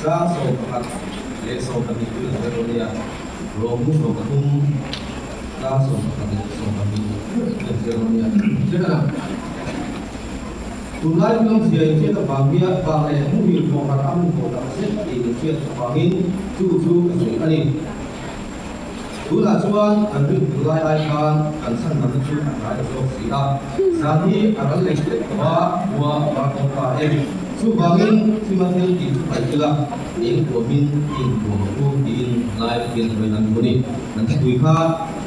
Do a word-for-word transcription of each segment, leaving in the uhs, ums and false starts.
Sa so kat le so kat ni tu le dia ro mu so kat um sa so kat ni so kat ni le dia jadi tulai belum siap siap bahagia bahagia mungkin mau kat amu mau kat siap ini siap bahagia cu cu kesini ni tulai cuan ambil tulai aikan kan san nanti cu ada so siap sahi akan lekit tua tua berapa em Subangin simatil di Paikila in Komin in Komaku in live in Renan Buni nanti kuiha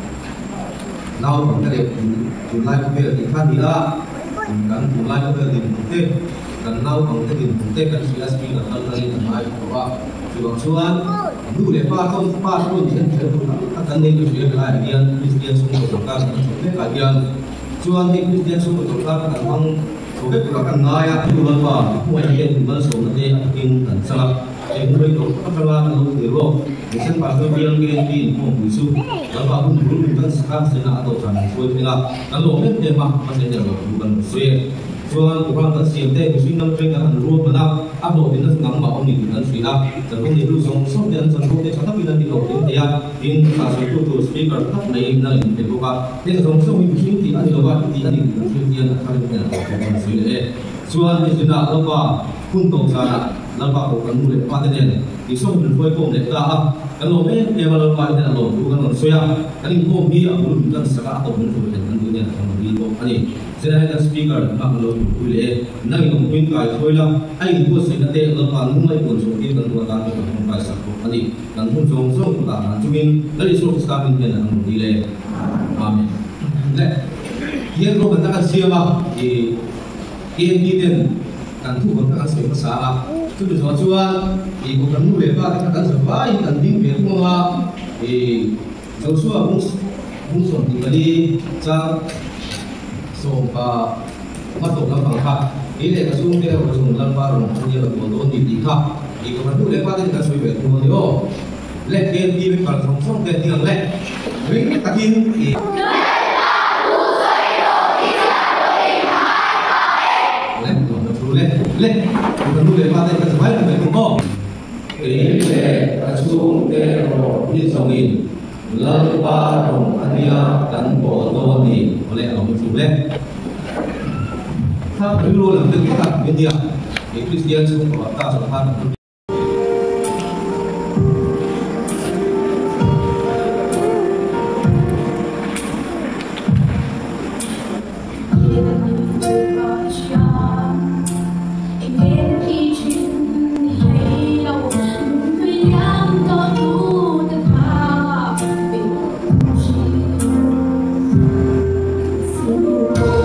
now kita lihat live kita di Kanila dan live kita di Bute dan now kita di Bute kan sudah speaker dan dari live bahwa Subang Suan dulu lepas tahun pas pun dia akan nego sudah live dia Kristian semua berkat sampai kajian Suan di Kristian semua berkat memang Sobat berlakan naya itu lupa, semua yang kita sobat ini akan dan salah. Yang mereka perkataan lalu terus, misal pasal biang genting mau musuh, lupa pun belum bukan sekarang sena atau jangan sobat kita. Kalau orang demam masih ada bukan musuh. Soal orang tersiap deh, musuh nam mereka akan lupa benar. Apa benda senang mau ni bukan sudah. Jangan itu song song dan song deh, tapi nanti kalau dia in pasal itu tu speaker tak naik naik terbuka. Dia song song itu sini ada lupa di ada di sini ada kali ni ada musuh. Soal ni sudah lupa untuk sana. Lampak bukan mulut patenen. Isong berfoi pom lekah. Kalau men dia malam pada lalu bukan manusia. Kali pom dia belum bukan sekarang atau belum bukan dunia yang begitu. Ani saya ada speaker mak lalu boleh. Nanti mungkin kaya foi lah. Ai buat saya nanti lepas mulai pun sokir dan dua tahun untuk membayar satu. Ani dan pun jom jom kita cungin dari suruh sekarang ini yang boleh. Amin. Nah, dia kalau katakan siapa di Kian kan tu katakan siapa salah. Itu sesuatu ibu kamu lepas kita sebaik tanding bermula sesuatu mus musuh tinggali cang sompa masuk dalam bangka ini kasung dia kasung dalam barang dia berdoa di dikah ibu kamu lepas kita sebaik bermula yo lek dia di bangka song dia tinggal lek ring takin leh bukan dulu lepas kita sebaik kita kumpul ini kasung tero disongin lepas dong ania dan bodoh ni oleh orang sudah tak perlu lah kita media Kristian semua kata sopan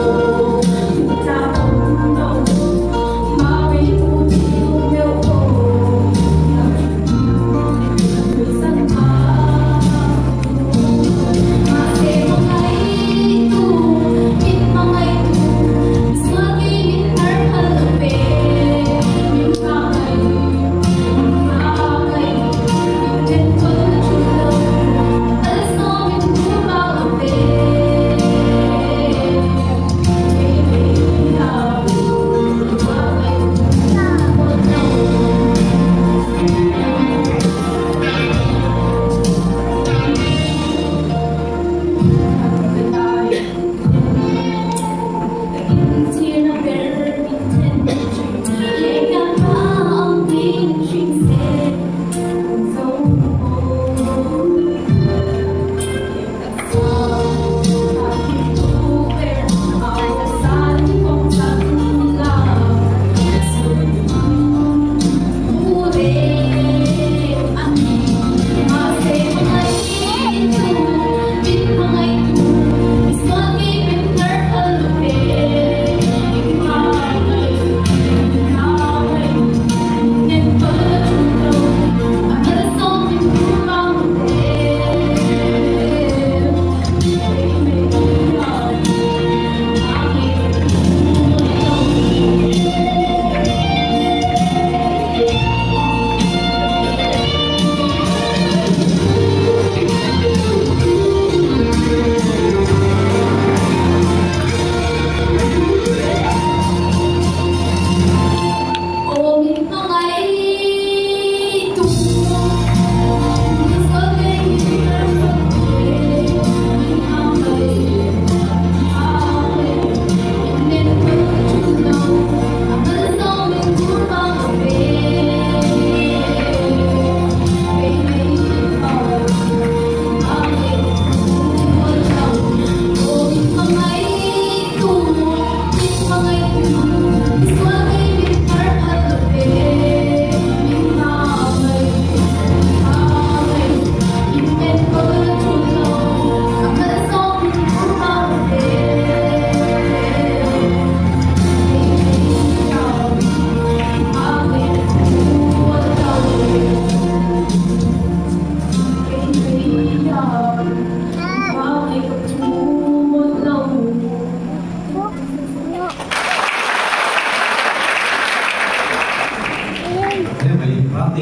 Hãy subscribe cho kênh Ghiền Mì Gõ để không bỏ lỡ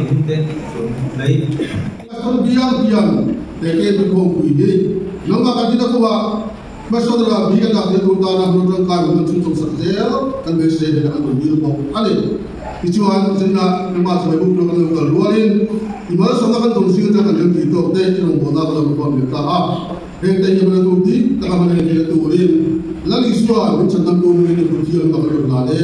in te lấy Pastor biang biang deke tu kong kui ni lama kan kita kuwa masodra biang dak tu ta na nong kan nong chung chung sak zel kan be se de kan bil bok ale ichuan sina nama sai bu tu kan ka lualin imal so kan tong sing ta kan ki tok te nong bona ka lo kon ta ha heng te ni tu ti ta ka man ni tu rin lang iswa min chan nam tu ni ni tu ti ang ka lo la de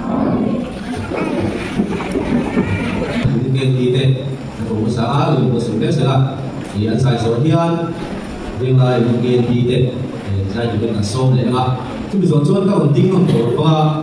cái gì đấy cũng xã rồi một số cái sẽ là thì anh sai số hiền riêng lại một cái gì đấy sai chủ bên là số đấy ạ chứ bây giờ cho các bạn tính không có qua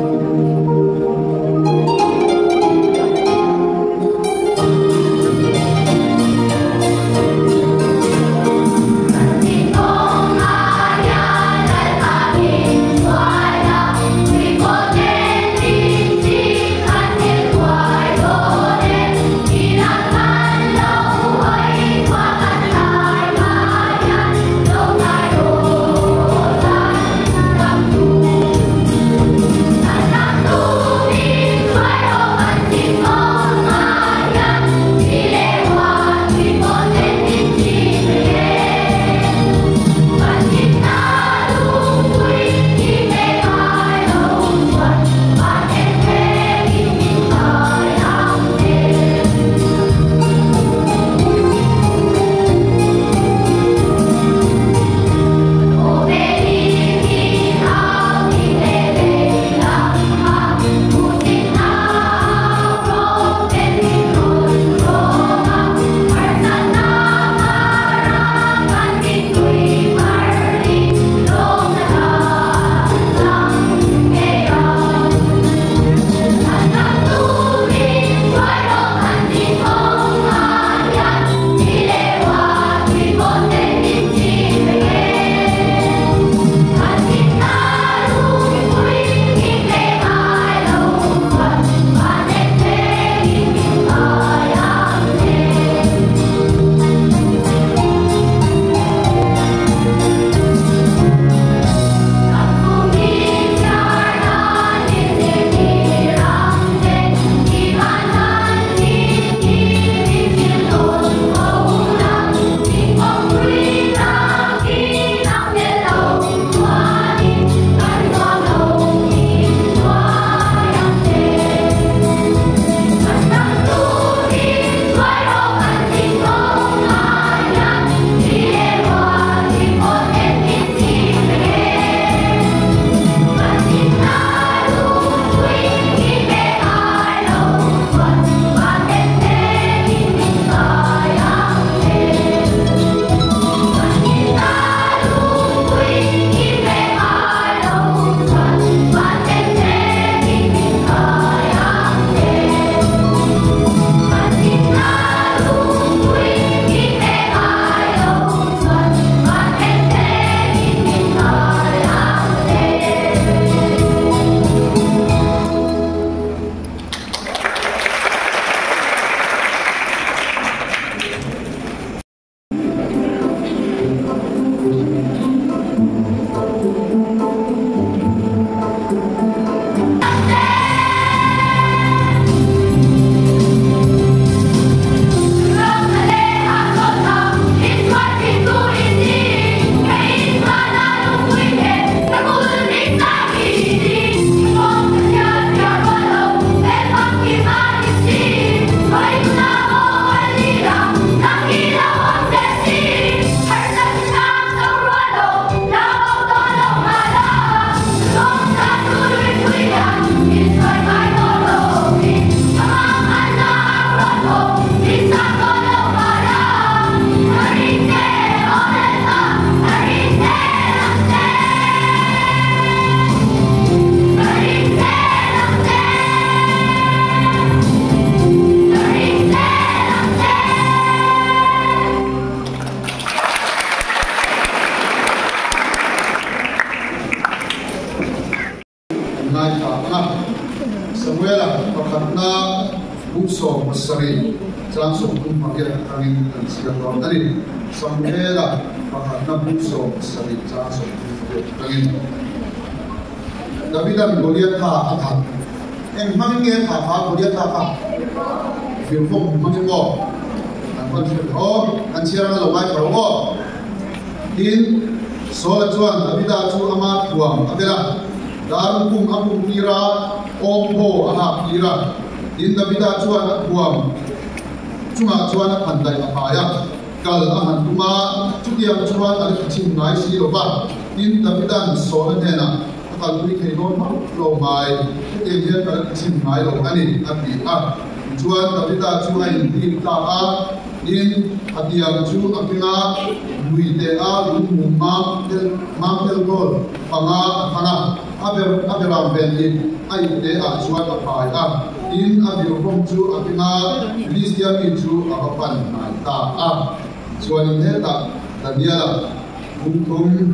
Samuel pakatna bukso masari langsung kumpangir angin dan siapa tadi Samuel pakatna bukso masari langsung kumpangir angin David dan Goliath ha athat em hangge ha ha Goliath ha phiền phong mang ngõ anh con phiền ho anh chia ra lâu mai khẩu ngõ tin số là chuan ở bên đó chú ama thuồng ở bên đó darum kum apum kira ompo aha kira tin ở bên đó chuan thuồng chúng ta chuan hành đại apaya kal ahan tuma chú tiang chuan ở chim nai si lo ba tin ở bên đó số là thế nào kal tui khei non mau lo mai te hian kal chim nai lo ani ati a chuan ở bên đó chu ai tin ta a in atiang chu apinga lui te a lu mumma tel mam tel gol panga khana aber aberam ven in ai te a chuan a pai a in abiu rom chu apinga listia mi chu a pan nai ta a chuan in he ta taniala kum kum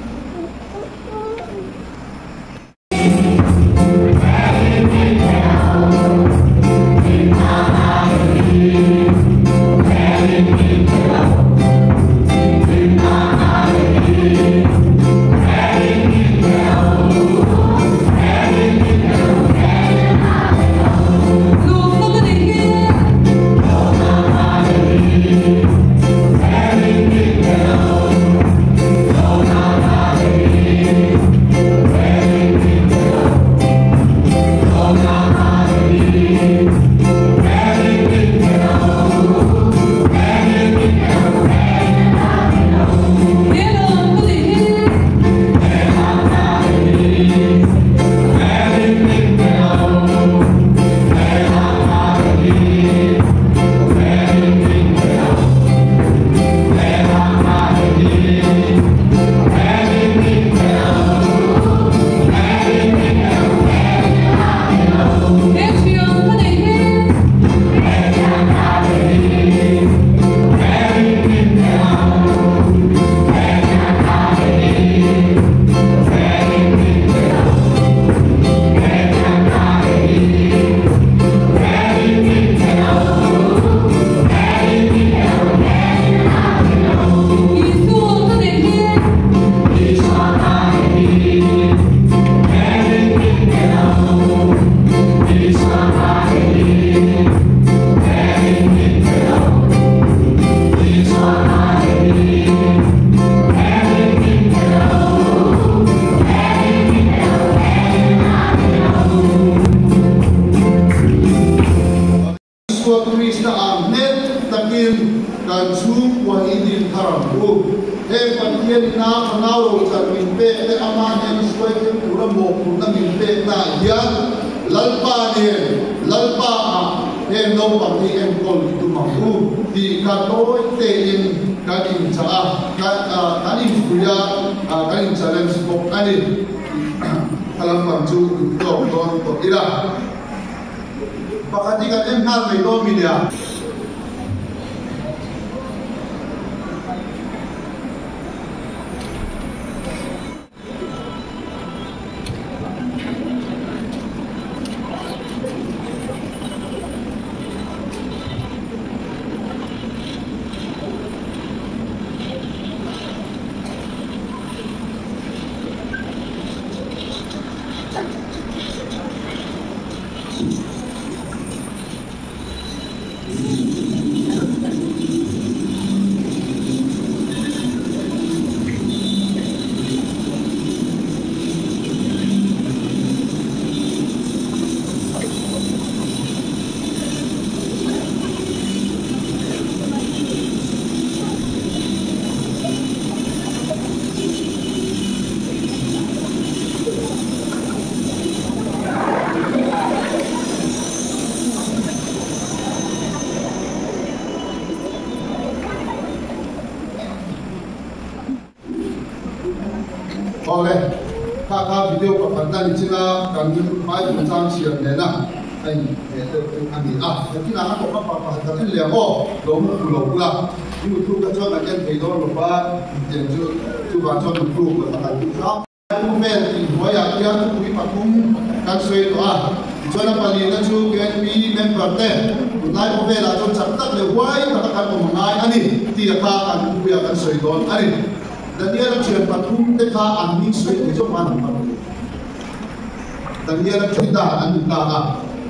Oleh, kakak video pertanyaan di Cina kan mai macam siapa nena, ini itu kami ah, jadi nak apa apa pertanyaan dia oh, lomu pulau pula, ini tu kacau macam tidur lupa, jadi tu kacau tu pertanyaan kita. Aku mel di dua ya, dia tu beri pakum kan sesuai tu ah, jadi paling itu tu K N P member teh, naik mobil lah tu catat lewai katakan pemenang ani, tidak akan beri akan sesuai tu ani. Dan dia nak cakap patung teka angin sulit itu mana mana. Dan dia nak cerita angin tak.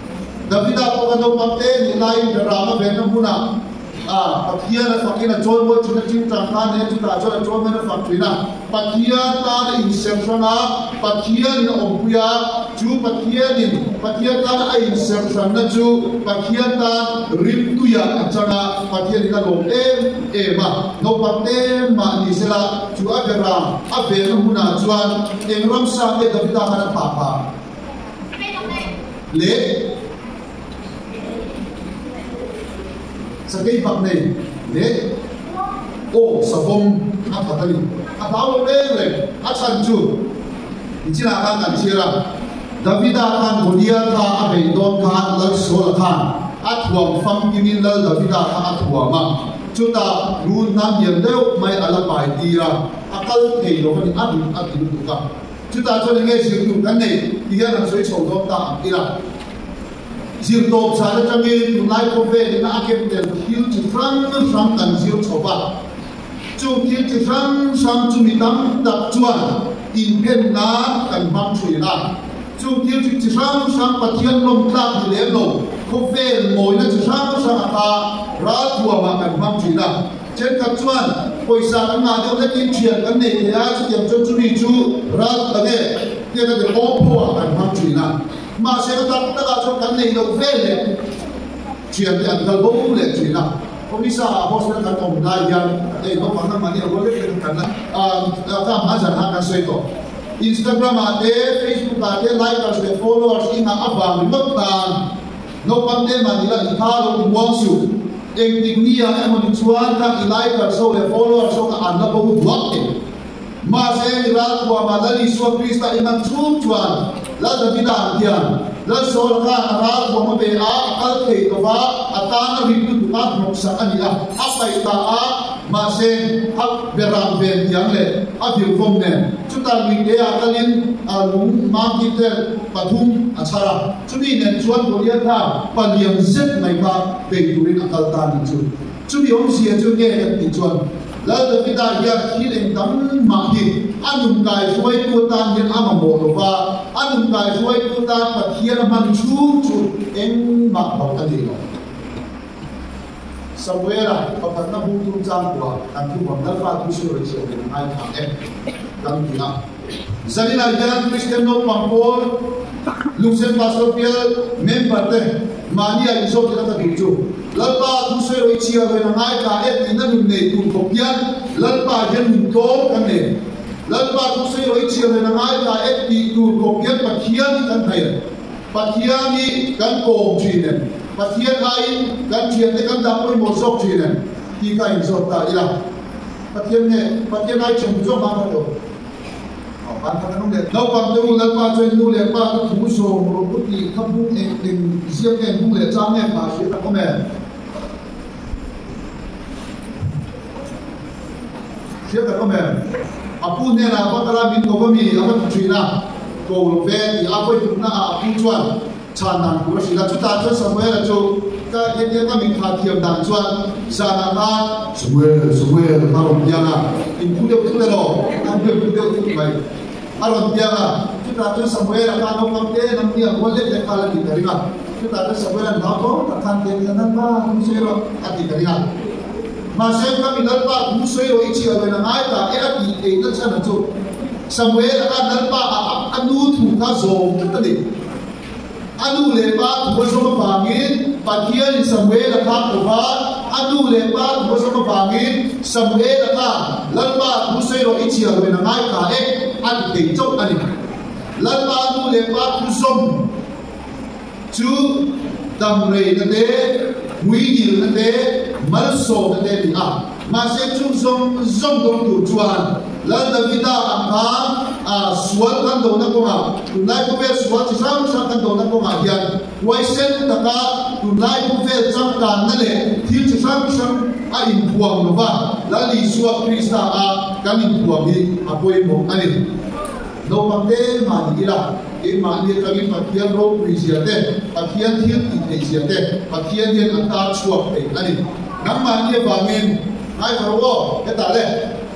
David ako kanong pagte ni lain drama ben muna ah pakia na fakina chon mo chuna chin tang ka ne chuta chon chon me na fakina pakia ta na inception na pakia ni ompuya chu pakia ni pakia ta na inception na chu pakia ta rip tu ya achana pakia ni ka lo em ema no pate ma ni sela chu abera abe muna chuan engram sa ke David ka na papa le sa kay bak này để ô sa bom a patali a bao le le a chan chu chỉ là kan kan sira Davida kan Goliath ka a be don ka la so la kan a thuam fam kimin la Davida ka a thuam ma chu ta run nam yen deu mai ala bai ti ra a kal thei lo ni a du a ti du ka chu ta cho nge sir tu kan nei ti ya na soi chou dom ta ti ra zir top sa da changi tu lai ko ve na akem tel hil chi frang frang kan zir choba chu hil chi frang sam chu mi tam tak chuan in pen na kan bang chui na chu hil chi frang sam pathian lom tlak ni le lo ko ve moi na chi frang sam ka ra thua ma kan bang chui na chen ka chuan poisa kan na de le kin thian kan nei ya chu tiam chu chu ni chu ra ta ne ke na de ko po kan bang chui na mà sẽ có tất cả cho cái này đâu về này chuyện thì anh cần bố lệ chuyện nào không biết sao bố sẽ cần tổng đại diện để nó phản ánh mà đi đâu lấy cái cần là à các bạn sẽ hàng cái xây tổ Instagram à thế Facebook à thế likers để followers in à vàng bị mất tàn nó quan điểm mà đi là thà luôn buông xuống em tình nghĩa em muốn chuan các likers sau để followers sau cả anh nó bố thuốc mà sẽ ra qua mà đã đi xuống Christa in ăn chuột chuan la David an tian la sol kha ara ko ma be a kal thei to wa atana ri tu ta nok sa ani a apai ta a ma se hak beram ben yang le a vil vom ne chuta mi de a kalin a lung ma ki te pathum achara chumi ne chuan bolia tha paliam zet mai ka be turin akal ta ni chu chumi om sia chu nge ti chuan la David a ya khilen tam ma hi anum kai suai tu tan yen ama mo lo wa anum kai suai tu tan pathian man chu chu en ma ba ta ni lo Samuel a pa na bu tu chang kwa an tu bam dal fa tu su ri se ni ai tha em dang ti a Zalina yan Christian no pangpol Luxem Pasopia member te mani a iso ta ta bi chu lalpa tu se ri chia ve na ngai ka et ni na nu nei tu ko pian lalpa yen mun to kan ne lalpa tu se roi chia le na ngai ta et ti tu ko pian pathian kan thai pathian ni kan ko chi ne pathian ai kan chian te kan da poi mo sok chi ne ti ka in sok ta ila pathian ne pathian ai chum jo ma do ban ka nong le no pam tu lalpa chen tu le pa tu thu so ro pu ti ka bu en ding sia ken bu le cha me pa shi ta ko me sia ta ko me apu ne na ba kala bin ko mi aba thui na ko ve ti apo tu na apu chuan chan nan ku shi la chu ta chu Samuel la chu ka ye ye ka min kha thiam dan chuan za na ka Samuel Samuel ka rom ya na in pu de pu de lo an de pu de tu mai aron ya na chu ta chu Samuel ka no kam te nam ni ko le de ka la ki tari ka chu ta chu Samuel na ko ta khan te na ba ku se ro a ti tari ka mà xem các mình lẫn ba cũng suy rồi chiều rồi là ai cả cái ác gì thì nó sẽ là chỗ Samuel đã lẫn ba anh nu thủ ta dồn cái gì anh nu lệ ba thủ số mà vàng in và kia thì Samuel là khác của ba anh nu lệ ba thủ số mà vàng in Samuel là khác lẫn ba cũng suy rồi chiều rồi là ai cả ấy anh thì chốt anh lẫn ba nu lệ ba thủ sông chú đầm rầy là thế nguy hiểm là thế mal so na te ti a ma se chung song zong dong tu chuan la Davida am kha a sual kan do na ko ma tu nai ko ve sual chi sam sam kan do na ko ma hian wai sen ta ka tu nai ko ve cham kan na le thil chi sam sam a in puang no ba la li suwa Krista a kan in puang hi a poi mo ani no pam te ma ni la e ma ni ka mi pathian ro pri sia te pathian thil ti te sia te pathian yen an ta chuak te ani nang ma ni ba men ai ro wo ke ta le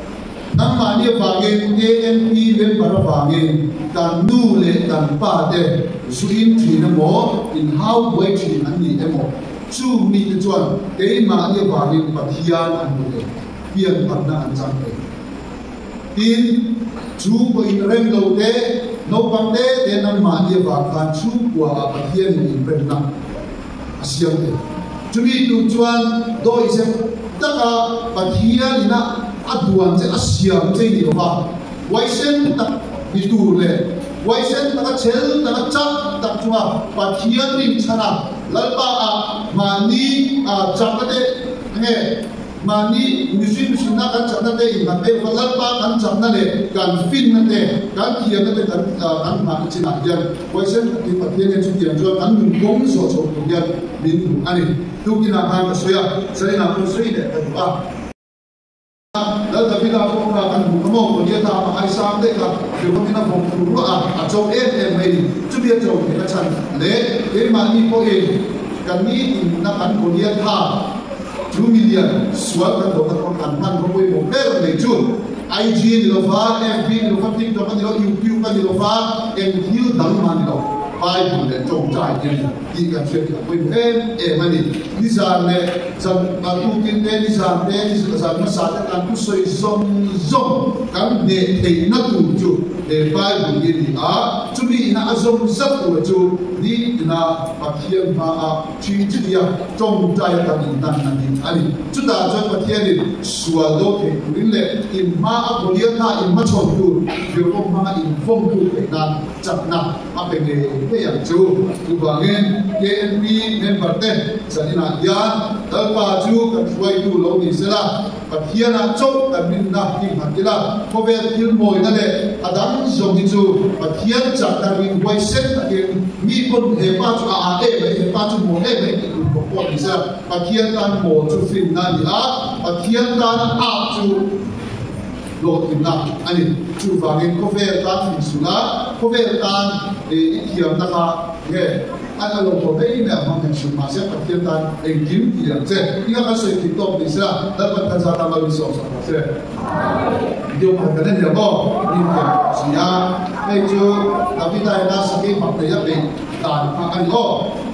nang mani vangin A N P member vangin kan nu le kan pa de suin thina mo in how way thi an ni emo chu mi te chuan ke mani vangin pathian an nu pian patna an chang te tin chu ko in rem lo te no pang te de nang mani va kan chu kwa pathian in rem na asiam te chu mi tu chuan do ise taka pathian ina aduan je asiam je ni ba waisen tak itu le waisen tak chel tak chak tak chua pathian rin chana lalpa a mani a chakate nge mani musim sina kan chakate in kan be lalpa kan chakna le kan fin na te kan kia na te kan kan ma china yan waisen ti pathian ne chu yan jo kan mun gom so so yan min ani tu kina ha soya sai na ko sai de baแล้วแต่พี่เราพวกเรากันบุกมองคนที่ทำไอ้ซ้ำได้ครับเดี๋ยวพี่น้าผมรู้ว่าอ่ะโจเอ็นเอ็มไม่จุดเดียวโจเห็นกันชันเละเอ็มมันมีพวกเองกันนี้นักการคนที่ท่าจูมิเลียนสวดกันตัวกันคนกันพันคนไปหมดเรื่องในจุดไอจีนี่เราฟ้าเอฟบีนี่เราฟ้าทิกต็อกนี่เรายูทูบกันนี่เราฟ้าเอ็มฮิวดังมันนี่เราไปหมดเลยจงใจเนี่ยยิ่งกันเชื่อกันไปเอ็มเอ็มมันนี่นิสานเนี่ยสันมาทุกินเนี่ยนิสานเนี่ยนิสานมาสานกันทุกส่วนซงซงกันเนี่ยเห็นนักดูจูเอ็มไปหมดเลยนี่อ่ะจุดนี้น่าซงสักตัวจูนี่น่าปัจจัยมาอ่ะชีวิตเนี่ยจงใจกันนี่นั่นนั่นนี่อันนี้จุดนั้นจงปัจจัยนี่ส่วนโลกเห็นคุณเลยอินมาอ่ะคนเดียวน่าอินมาชมดูเดี๋ยวก็มาอินฟงดูเห็นนั่นจับนั่นมาเป็นเลยไม่อยากจูดูว่าเงินเอ็นพีเงินบัตรเต้สันนิษฐานยานแต่ป่าจูกันช่วยดูโลกนี้เสียละปัจจัยนั้นจบแต่มินนักที่หันที่ละพอเวทคิดมวยนั่นแหละอาดัมทรงที่จูปัจจัยจากนั้นมีไว้เส้นตะเกียงมีคนเห็นป้าจูอาเอ๋ไปเห็นป้าจูโมเอ๋ไปที่คุณบอกว่านี่เสียปัจจัยนั้นโมจูฟินนั่นนี่ละปัจจัยนั้นอาจูโลกอินนักอันนี้จูฟังเองก็เวทการฟิสุนัขก็เวทการเอ่อที่ยังนะคะเนี่ยอันนั้นเราบอกได้เนี่ยมันเป็นชุมมาเสียปัจจัยนั้นเองยิ้มที่ยังเจ้ที่เขาใส่ติ๊กต็อกนี่เสียแล้วมันจะทำอะไรวิศวกรรมเสียเดี๋ยวมันก็ได้เดี๋ยวก็นี่เป็นสิ่งที่ไม่จูนับพิจารณาสกิลมันจะเป็นการทำอันนี้ก็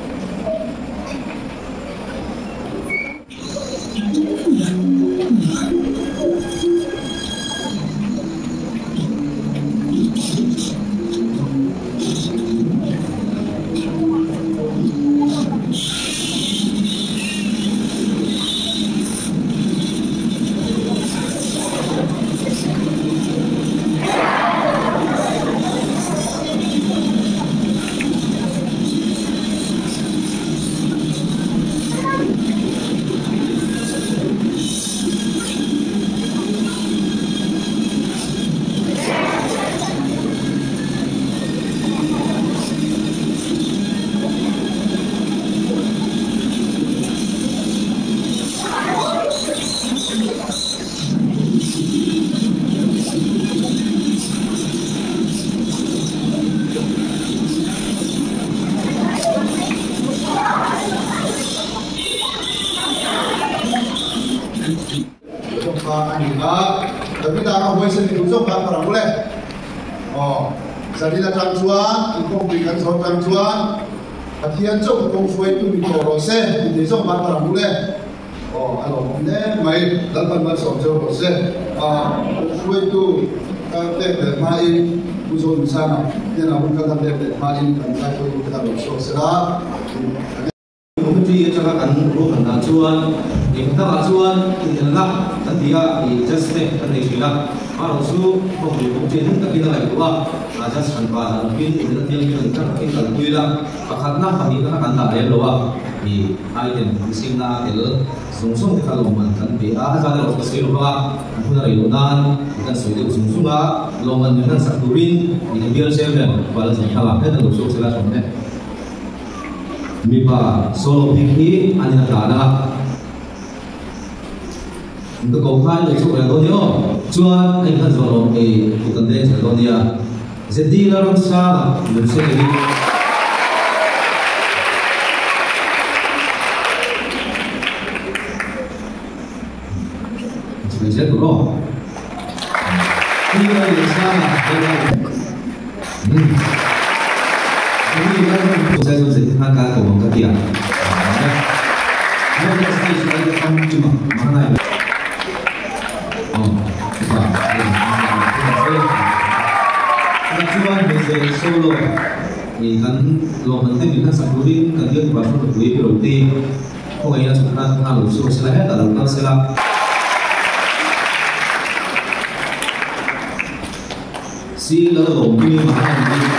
tapi tak nak buat sendiri tu tak pernah boleh. Oh, jadi nak tangsuan, ikut berikan soal tangsuan. Hatian cok kong suai tu di korose, di desa tak pernah boleh. Oh, kalau mana mai dapat masuk soal korose, ah, suai tu tak main usul sana. Dia nak bukan tak main kan saya tu kita masuk serah. Kemudian jangan kan bukan tangsuan. Yang kita lakukan adalah ketika di jasmine dan di sila, marusu pembukaan kita kita lakukan aja tanpa mungkin itu yang kita kita lakukan. Karena kami kita kan tak ada luar di item di sini itu sungsung kita loman kan dia aja ada waktu sekali lupa, kita riunan kita sudah sungsung lah loman dengan sakdurin di biar saya balas yang kalah kita langsung sila sebenarnya. Mipa solo pikir ane nak ada. Untuk kau kan itu orang tu dia, cuan ikan solo ni bukan dia satu dia. Jadi orang salah, bersih lagi. Jadi tu loh. Ini dari sana. Hmm. Ini kan saya sudah ceritakan ke orang ketiak. Ada stage lagi kamu cuma mana ya? Oh, coba. Nah, cuma bisa solo. Ini kan lo nanti bisa saburin kan dia baru berdua berarti. Kau kayaknya cuma kalau suruh silahkan kalau kalau silah. Si lalu lombi mahal ini.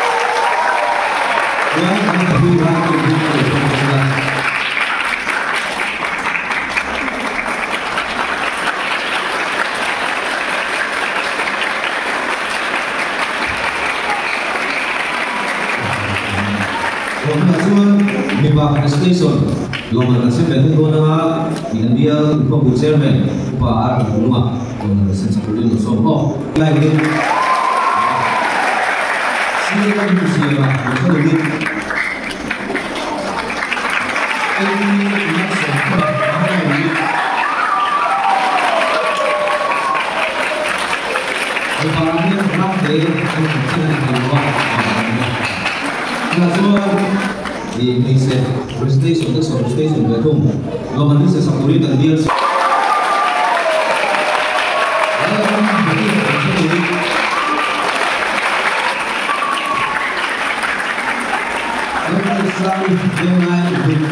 Yang kami berikan untuk kita. Lomba cuma mibah station. Lomba nasib betul dona dengan dia upah chairman upah arah rumah dengan sensitif itu sopo. Lagi ini kan musim lah, musim ini. Ini musim apa ini? Lebarannya pernah dari musim yang luar. Nah, semua di Indonesia, station itu satu station betul. Kalau nanti sesapuri dan dia Selalu dengan itu,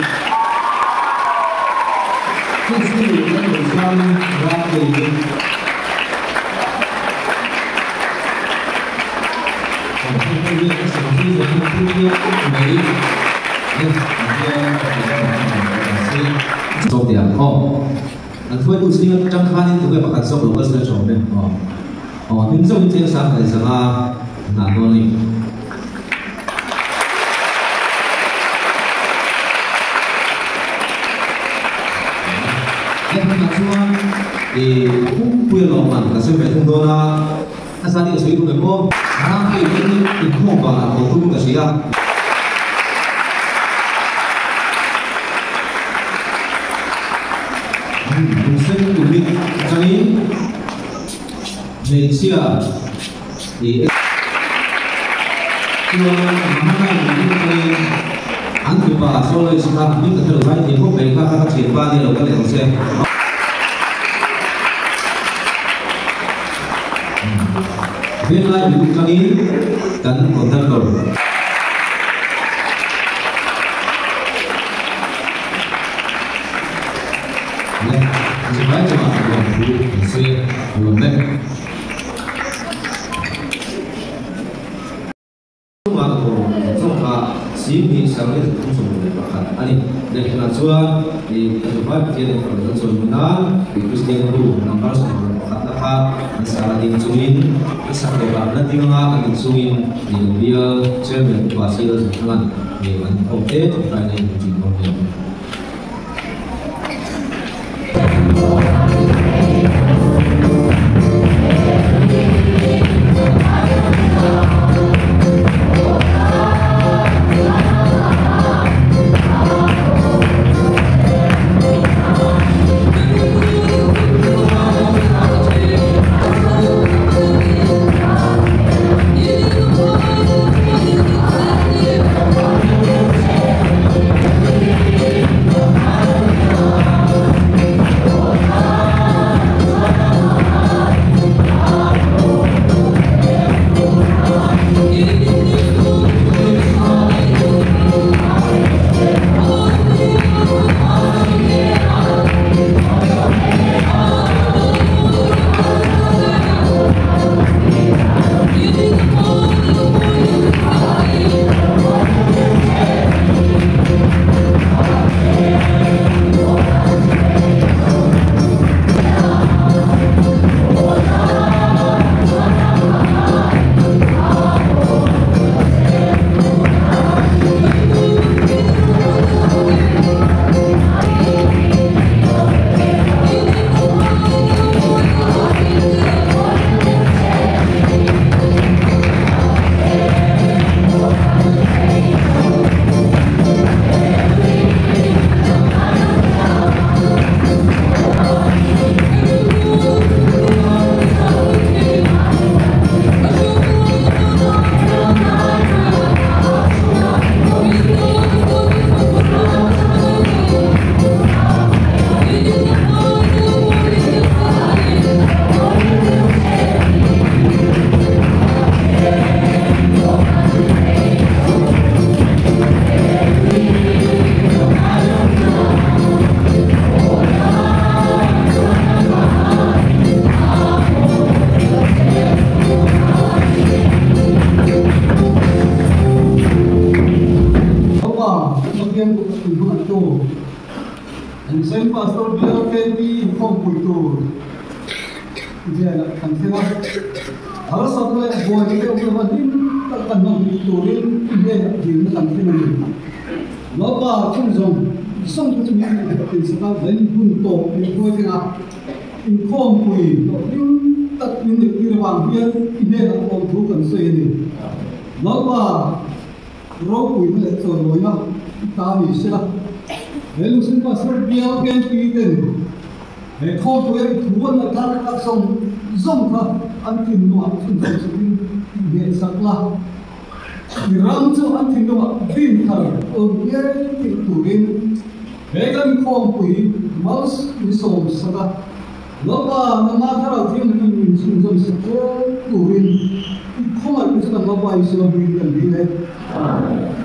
pasti kita selalu berada itu. Kita lihat seperti yang punya kembali, ya, dia stop dia. Oh, nanti itu sini kan kan itu kita pakai stop logo sudah coba. Oh, oh, ini so ini saya ada sama nado ni. Yang pertama, di punya loman, kasih betul dona, asal dia sudah itu memang, orang ini itu apa, aku pun kasih ya. Musim unik, jadi Malaysia di mana ini Antu pa solo isma ni ka terus ni ko pe ka ka che pa ni lo ka le se Bên lại bị căng ý cắn còn thân cầu Đây, chỉ phải cho bạn làm phụ xe luôn đây Sini sampai ketemu semua bahkan ani dan kenal di tempat kita kalau semua di Kristen itu nampak semua kata kata masalah di sunyin sampai bahkan di mana di sunyin di dia cermin pasir dengan di mana oke karena itu juga pastor dia kendi phong puitu dia nak kan sewa harus sampai buat dia orang din takkan nak diturin dia nak dia kan sewa lapa kunjung song tu ni kita sekarang dan bunto ni buat kena inform pui ni tak ni kirwang dia ini nak orang tu kan sewa ni lapa roh pui ni seorang nak kami sila Lalu semua serbiar yang kita ni, kau tu yang tuan nak tak song zong kah antin doa sungai sini dia saklah, ram tu antin doa bin kah, oh dia turin, hegan kau pui maus nisong sakah, lepas nama kalau dia mungkin sungai sakah turin, kau macam mana lepas isu bin kan dia.